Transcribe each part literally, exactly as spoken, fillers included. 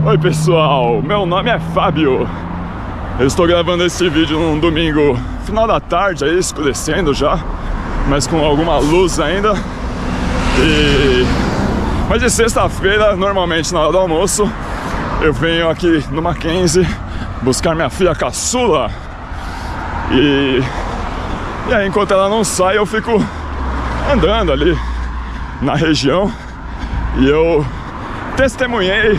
Oi pessoal, meu nome é Fábio. Eu estou gravando esse vídeo num domingo, final da tarde, aí escurecendo já, mas com alguma luz ainda. E... Mas de sexta-feira, normalmente na hora do almoço, eu venho aqui no Mackenzie buscar minha filha caçula. E... e aí enquanto ela não sai, eu fico andando ali na região. E eu testemunhei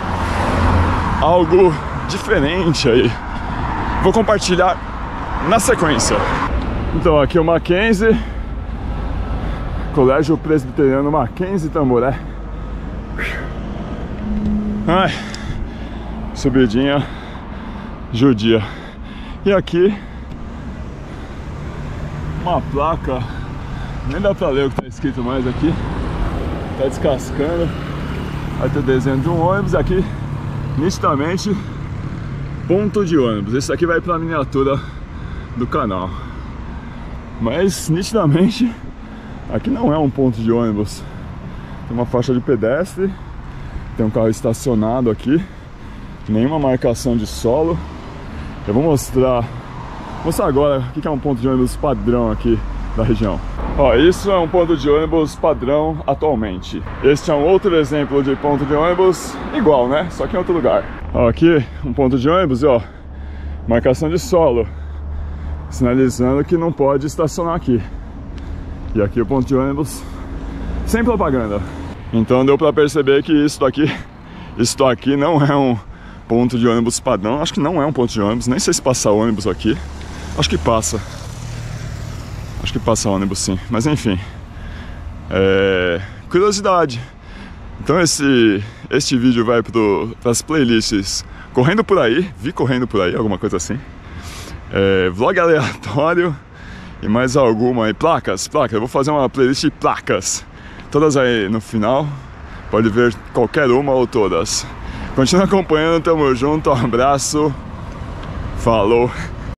algo diferente aí. Vou compartilhar na sequência. Então aqui é o Mackenzie, Colégio Presbiteriano Mackenzie Tamboré. Ai, subidinha judia. E aqui uma placa, nem dá pra ler o que tá escrito mais aqui. Tá descascando. Vai ter desenho de um ônibus aqui, nitidamente ponto de ônibus. Esse aqui vai para a miniatura do canal, mas nitidamente aqui não é um ponto de ônibus. Tem uma faixa de pedestre, tem um carro estacionado aqui, nenhuma marcação de solo. Eu vou mostrar mostrar agora o que é um ponto de ônibus padrão aqui da região. Ó, isso é um ponto de ônibus padrão atualmente. Este é um outro exemplo de ponto de ônibus igual, né? Só que em outro lugar. Ó, aqui um ponto de ônibus, ó, marcação de solo, sinalizando que não pode estacionar aqui. E aqui o ponto de ônibus sem propaganda. Então deu pra perceber que isso daqui, isso aqui não é um ponto de ônibus padrão. Acho que não é um ponto de ônibus, nem sei se passa ônibus aqui. Acho que passa. Acho que passa ônibus sim, mas enfim, é... curiosidade. Então esse, este vídeo vai para as playlists Correndo Por Aí, Vi Correndo Por Aí, alguma coisa assim, é... vlog aleatório e mais alguma aí, placas, placas, eu vou fazer uma playlist de placas, todas aí no final, pode ver qualquer uma ou todas. Continua acompanhando, tamo junto, um abraço, falou!